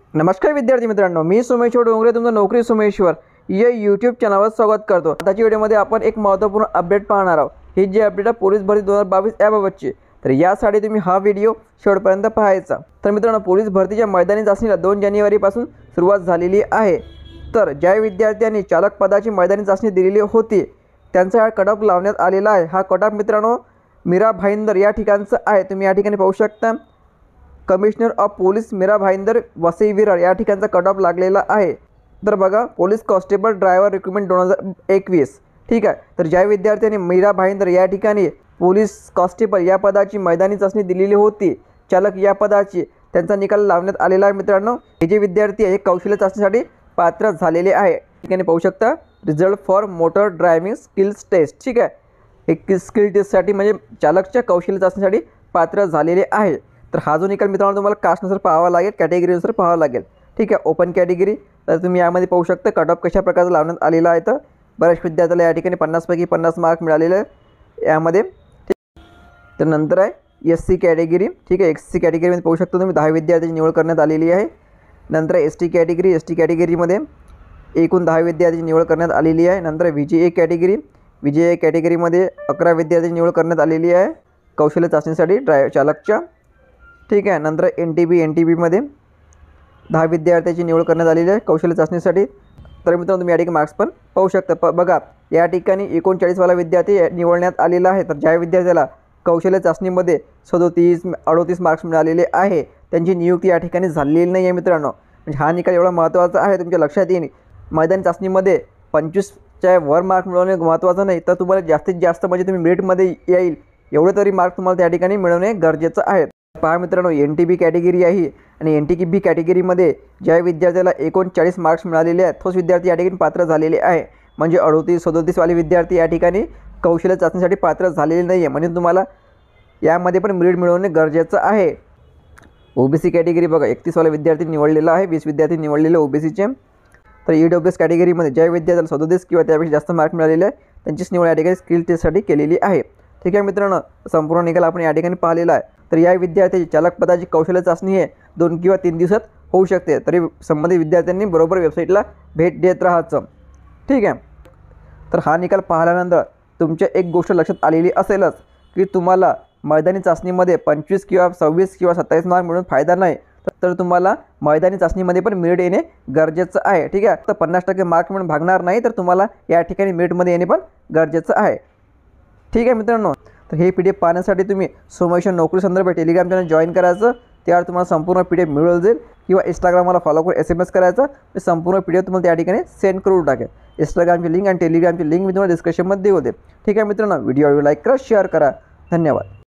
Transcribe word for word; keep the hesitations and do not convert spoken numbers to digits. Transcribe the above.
नमस्कार विद्यार्थी मित्रांनो, मी सोमेश्वर डोंगरे तुमचं नोकरी सोमेश्वर या यूट्यूब चॅनलवर स्वागत करतो। आताच्या व्हिडिओमध्ये आपण एक महत्त्वपूर्ण अपडेट पाहणार आहोत। ही जी अपडेट आहे पोलीस भरती दोन हजार बावीस याबाबतची, तर यासाठी तुम्ही हा व्हिडिओ शेवटपर्यंत पाहायचा। तर मित्रांनो, पोलीस भरतीच्या मैदानी चाचणीला दोन जानेवारीपासून सुरुवात झालेली आहे। तर ज्या विद्यार्थ्यांनी चालक पदाची मैदानी चाचणी दिलेली होती त्यांचा हा कटऑफ लावण्यात आलेला आहे। हा कटऑफ मित्रांनो मीरा भाईंदर या ठिकाणचा आहे। तुम्ही या ठिकाणी पाहू शकता, commissioner of police Mira Bhayandar Vasai Virar या ठिकाणचा कट ऑफ लागलेला आहे। तर बघा, पोलीस कॉन्स्टेबल ड्रायव्हर रिक्रुटमेंट दोन हजार एकवीस, ठीक आहे। तर ज्या विद्यार्थ्यांनी मीरा भाईंदर या ठिकाणी पोलीस कॉन्स्टेबल या पदाची मैदानी चाचणी दिलेली होती, चालक या पदाची, त्यांचा निकाल लावण्यात आलेला आहे। मित्रांनो, हे जे विद्यार्थी आहे कौशल्य चाचणीसाठी पात्र झालेले आहे। ठिकाणी पाहू शकता, result for motor driving skills test, ठीक आहे। एक स्किल टेस्टसाठी म्हणजे चालकच्या कौशल्य चाचणीसाठी पात्र झालेले आहे। तर हा जो निकाल मित्रांनो तुम्हाला कास्टनुसार पाहावा लागेल, कॅटेगरीनुसार पाहावा लागेल, ठीक आहे। ओपन कॅटेगरी, तर तुम्ही यामध्ये पाहू शकता कट ऑफ कशा प्रकारचा लावण्यात आलेला आहे। तर बऱ्याच विद्यार्थ्याला या ठिकाणी पन्नासपैकी पन्नास मार्क मिळालेले आहे यामध्ये। तर नंतर आहे एस सी कॅटेगरी, ठीक आहे। एस सी कॅटेगरीमध्ये पाहू शकता तुम्ही दहा विद्यार्थ्यांची निवड करण्यात आलेली आहे। नंतर S T category, S T कॅटेगरीमध्ये एकूण दहा विद्यार्थ्यांची निवड करण्यात आलेली आहे। नंतर V G A category, V G A कॅटेगरीमध्ये अकरा विद्यार्थ्यांची निवड करण्यात आलेली आहे कौशल्य चाचणीसाठी ड्राय चालकच्या, ठीक आहे। नंतर N T B N T बीमध्ये दहा विद्यार्थ्यांची निवड करण्यात आलेली आहे कौशल्य चाचणीसाठी। तर मित्रांनो तुम्ही या ठिकाणी मार्क्स पण पाहू शकता। प बघा, या ठिकाणी एकोणचाळीसवाला विद्यार्थी निवडण्यात आलेला आहे। तर ज्या विद्यार्थ्याला कौशल्य चाचणीमध्ये सदोतीस अडोतीस मार्क्स मिळालेले आहे त्यांची नियुक्ती या ठिकाणी झालेली नाही आहे मित्रांनो। म्हणजे हा निकाल एवढा महत्त्वाचा आहे, तुमच्या लक्षात येईल। मैदानी चाचणीमध्ये पंचवीसच्या वर मार्क मिळवणे महत्त्वाचं नाही, तर तुम्हाला जास्तीत जास्त म्हणजे तुम्ही मेरिटमध्ये येईल एवढे तरी मार्क तुम्हाला त्या ठिकाणी मिळवणे गरजेचं आहे। पहा मित्रांनो, एन टी बी कॅटेगरी आहे आणि एन टी बी कॅटेगरीमध्ये ज्या विद्यार्थ्याला एकोणचाळीस मार्क्स मिळालेले आहेत तोच विद्यार्थी या ठिकाणी पात्र झालेले आहे। म्हणजे अडोतीस सदोतीसवाले विद्यार्थी या ठिकाणी कौशल्य चाचणीसाठी पात्र झालेले नाही आहे, म्हणजे तुम्हाला यामध्ये पण मेरिट मिळवणे गरजेचं आहे। ओबीसी कॅटेगरी बघा, एकतीसवाला विद्यार्थी निवडलेला आहे, वीस विद्यार्थी निवडलेले ओबीसीचे। तर ई डब्ल्यू एस कॅटेगरीमध्ये ज्या विद्यार्थ्याला सदोतीस किंवा त्यापेक्षा जास्त मार्क मिळालेले आहे त्यांचीच निवड या ठिकाणी स्किल टेस्टसाठी केलेली आहे, ठीक आहे मित्रांनो। संपूर्ण निकाल आपण या ठिकाणी पाहिलेला आहे। तर या विद्यार्थ्याची चालक पदाची कौशल्य चाचणी आहे दोन किंवा तीन दिवसात होऊ शकते, तरी संबंधित विद्यार्थ्यांनी बरोबर वेबसाईटला भेट देत राहायचं, ठीक आहे। तर हा निकाल पाहिल्यानंतर तुमच्या एक गोष्ट लक्षात आलेली असेलच की तुम्हाला मैदानी चाचणीमध्ये पंचवीस किंवा सव्वीस किंवा सत्तावीस मार्क मिळून फायदा नाही, तर तुम्हाला मैदानी चाचणीमध्ये पण मेरिट येणे गरजेचं आहे, ठीक आहे। तर पन्नास टक्के मार्क मिळून भागणार नाही, तर तुम्हाला या ठिकाणी मेरिटमध्ये येणे पण गरजेचं आहे, ठीक आहे मित्रांनो। तर हे पी डी एफ पाहण्यासाठी तुम्ही सोमेश्वर नोकरी संदर्भात टेलिग्राम चॅनल जॉईन करायचं, त्यावर तुम्हाला संपूर्ण पी डी एफ मिळून जाईल, किंवा इंस्टाग्रामला फॉलो करून एस एम एस करायचा, मी संपूर्ण पी डी एफ तुम्हाला त्या ठिकाणी सेंड करून टाकेल। इंस्टाग्रामची लिंक आणि टेलिग्रामची लिंक मी तुम्हाला डिस्क्रिप्शनमध्ये देऊ दे, ठीक आहे मित्रांनो। व्हिडिओ लाईक करा, शेअर करा, धन्यवाद।